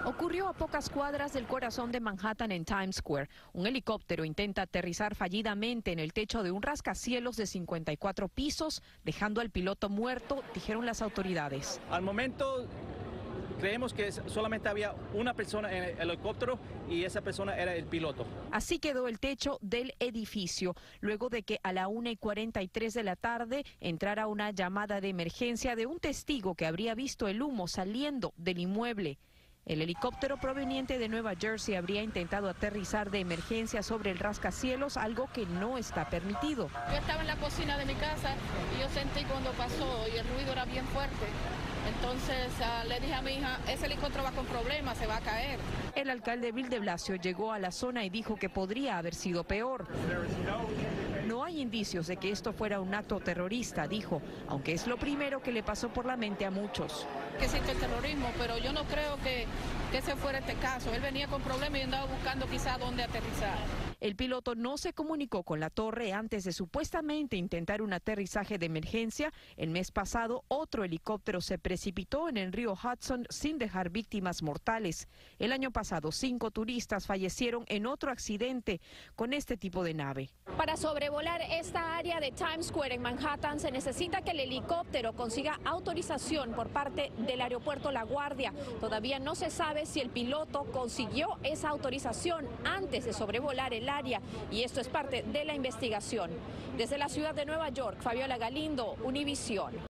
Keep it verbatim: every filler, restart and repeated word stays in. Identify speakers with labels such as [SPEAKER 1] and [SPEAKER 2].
[SPEAKER 1] Ocurrió a pocas cuadras del corazón de Manhattan en Times Square. Un helicóptero intenta aterrizar fallidamente en el techo de un rascacielos de cincuenta y cuatro pisos, dejando al piloto muerto, dijeron las autoridades.
[SPEAKER 2] Al momento creemos que solamente había una persona en el helicóptero y esa persona era el piloto.
[SPEAKER 1] Así quedó el techo del edificio, luego de que a la una y cuarenta y tres de la tarde entrara una llamada de emergencia de un testigo que habría visto el humo saliendo del inmueble. El helicóptero proveniente de Nueva Jersey habría intentado aterrizar de emergencia sobre el rascacielos, algo que no está permitido.
[SPEAKER 3] Yo estaba en la cocina de mi casa y yo sentí cuando pasó y el ruido era bien fuerte. Entonces uh, le dije a mi hija, ese helicóptero va con problemas, se va a caer.
[SPEAKER 1] El alcalde Bill de Blasio llegó a la zona y dijo que podría haber sido peor. No hay indicios de que esto fuera un acto terrorista, dijo, aunque es lo primero que le pasó por la mente a muchos.
[SPEAKER 3] Que existe el terrorismo, pero yo no creo que, que ese fuera este caso. Él venía con problemas y andaba buscando quizá dónde aterrizar.
[SPEAKER 1] El piloto no se comunicó con la torre antes de supuestamente intentar un aterrizaje de emergencia. El mes pasado, otro helicóptero se precipitó en el río Hudson sin dejar víctimas mortales. El año pasado, cinco turistas fallecieron en otro accidente con este tipo de nave.
[SPEAKER 4] Para sobrevolar esta área de Times Square en Manhattan se necesita que el helicóptero consiga autorización por parte del aeropuerto La Guardia. Todavía no se sabe si el piloto consiguió esa autorización antes de sobrevolar el área y esto es parte de la investigación. Desde la ciudad de Nueva York, Fabiola Galindo, Univisión.